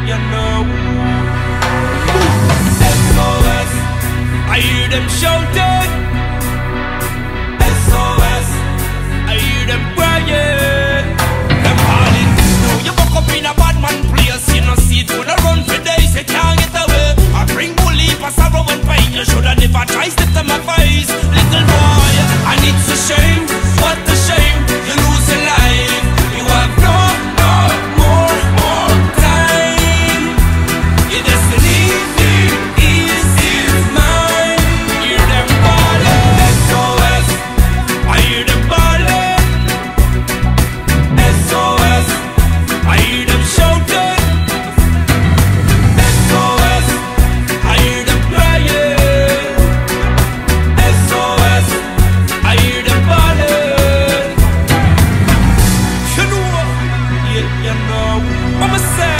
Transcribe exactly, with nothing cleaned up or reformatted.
you know. S O S, I hear them shouting. S O S, I hear them crying. Them calling. Now you buck up in a bad man place. You know see it gonna run for days. You can't get away. I bring bully for sorrow and pain. You shoulda never try step to my face, little boy. And it's a shame, what a shame. You lose your life. You have no, no more, more time. Your destiny is, is mine. Hear them calling. S O S, I hear them calling. S O S, I hear them shouting. S O S, I hear them crying. S O S, I hear them calling. You know, yeah, you know, I'ma say